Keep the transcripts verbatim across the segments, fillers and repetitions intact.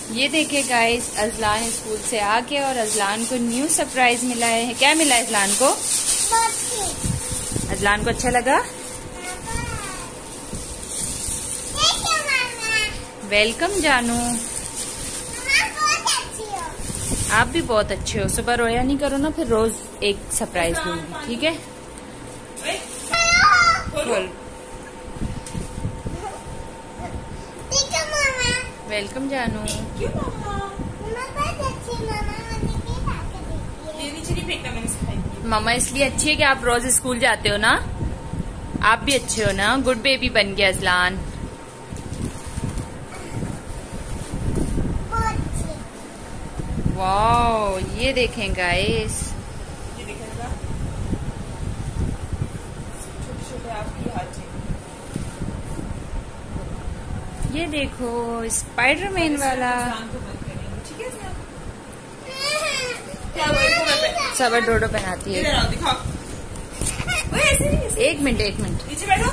ये देखे guys, Azlan school से आके और अजलान को न्यू सरप्राइज मिला है। क्या मिला है अजलान को? अजलान को अच्छा लगा? वेलकम जानू। आप भी बहुत अच्छे हो। सुबह रोया नहीं करो ना, फिर रोज एक सरप्राइज दूंगी, ठीक है? खोल। वेलकम जानू। मामा इसलिए अच्छी है कि आप रोज स्कूल जाते हो ना। आप भी अच्छे हो ना। गुड बेबी बन गया अजलान। वाओ, ये देखें गाइस, ये देखेगा छोटे छोटे आपकी हाथ। ये देखो स्पाइडरमैन वाला। सबर डोडो पहनाती है। एक मिनट एक मिनट नीचे बैठो।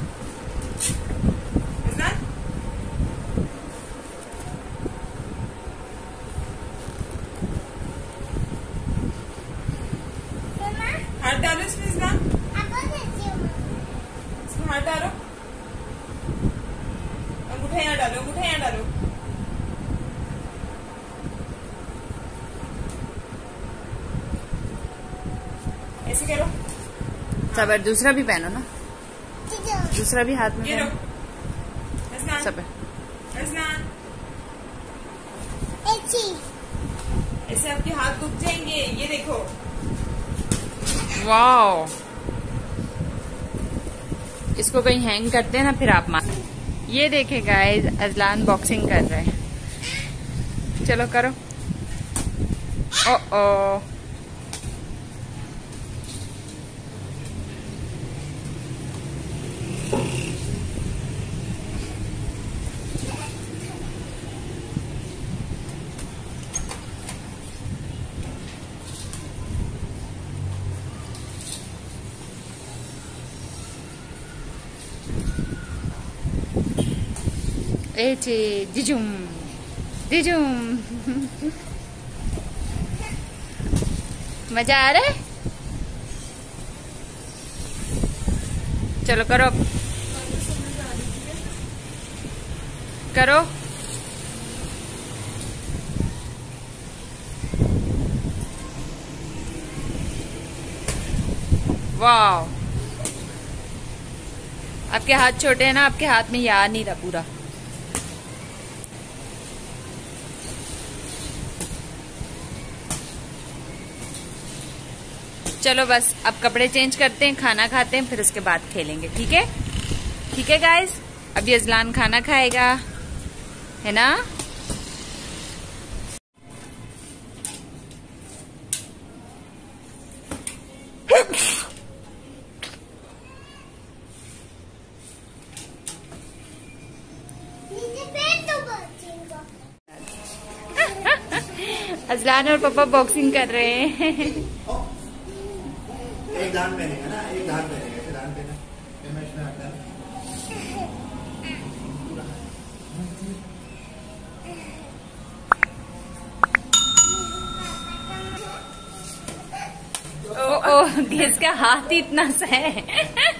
हाथ डालो इसमें, इसमें हाथ डालो। अंगूठा यहाँ डालो, अंगूठा यहाँ डालो। ऐसे करो। सबर दूसरा भी पहनो ना, दूसरा भी हाथ में ये लो। पहनो। सबर ऐसे आपके हाथ दुख जाएंगे। ये देखो। वाओ, इसको कहीं हैंग करते हैं ना, फिर आप मार। ये देखे गाइस, अजलान बॉक्सिंग कर रहे हैं। चलो करो। ओ ओ एचे जिजुम जिजुम। मजा आ रहा है? चलो करो करो। वाह, आपके हाथ छोटे हैं ना, आपके हाथ में याद नहीं रहा पूरा। चलो बस अब कपड़े चेंज करते हैं, खाना खाते हैं, फिर उसके बाद खेलेंगे। ठीक है? ठीक है गाइस, अभी अजलान खाना खाएगा, है ना? अजलान और पापा बॉक्सिंग कर रहे हैं। एक दान पहनेगा ना, एक दान पहनेगा, एक दान पहना, फिर मैं इसमें आता ओ ओ, इसका हाथ ही इतना सा है।